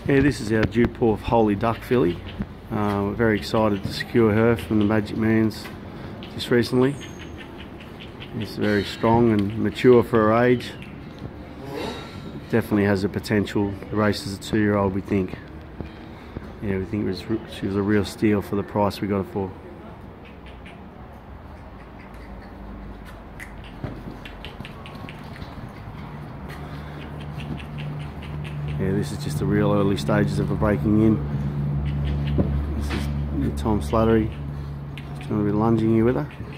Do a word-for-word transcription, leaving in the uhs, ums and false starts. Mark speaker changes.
Speaker 1: Yeah, this is our Duporth Holy Duck filly. Uh, we're very excited to secure her from the Magic Man's just recently. She's very strong and mature for her age. Definitely has the potential to race as a two-year-old, we think. Yeah, we think it was, she was a real steal for the price we got her for. Yeah, this is just the real early stages of her breaking in. This is Tom Slattery. Just going to be lunging here with her.